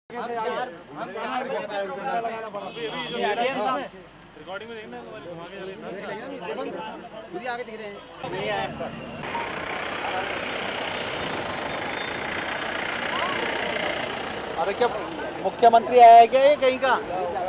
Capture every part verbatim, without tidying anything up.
Recording में देखना खुद ही आगे दिख रहे हैं। नहीं आया सर। अरे क्या मुख्यमंत्री आया है क्या ये कहीं का?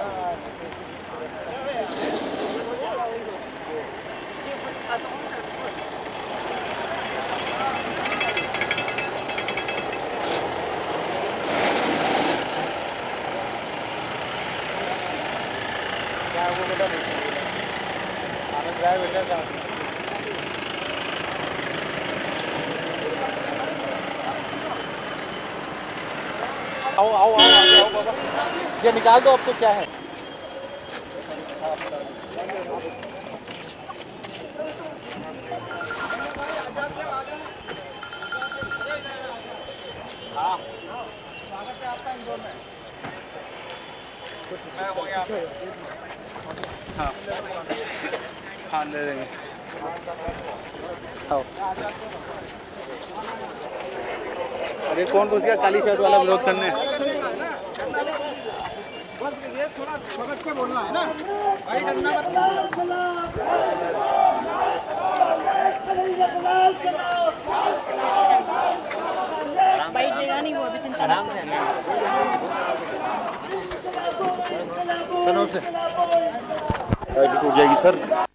क्या वो बेटा आनंद राय बेटा का आओ आओ आओ आओ बाबा, ये निकाल दो। अब तो क्या है, हाँ स्वागत है आपका इंदौर में। मैं हो गया। हाँ हाँ ले लेंगे। आओ। अरे कौन घुस गया काली शर्ट वाला विरोध करने? ये थोड़ा समझ के बोलना है ना भाई, डरना मत। बैठेगा नहीं वो अभी, चिंता आराम से सर से टूट जाएगी सर।